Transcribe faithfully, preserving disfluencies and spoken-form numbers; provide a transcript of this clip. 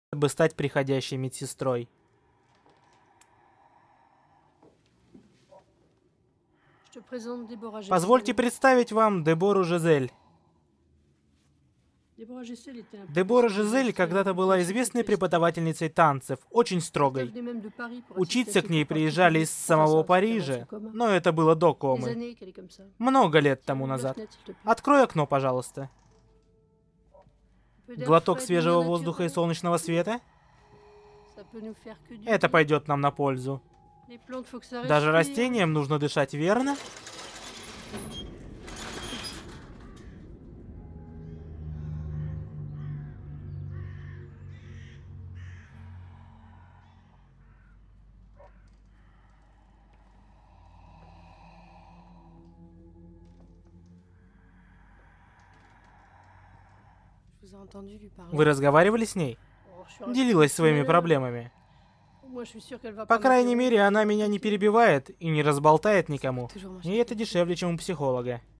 чтобы стать приходящей медсестрой. Позвольте представить вам Дебору Жизель. Дебора Жизель когда-то была известной преподавательницей танцев, очень строгой. Учиться к ней приезжали из самого Парижа, но это было до комы. Много лет тому назад. Открой окно, пожалуйста. Глоток свежего воздуха и солнечного света? Это пойдет нам на пользу. Даже растениям нужно дышать, верно? Вы разговаривали с ней? Делилась своими проблемами. По крайней мере, она меня не перебивает и не разболтает никому. И это дешевле, чем у психолога.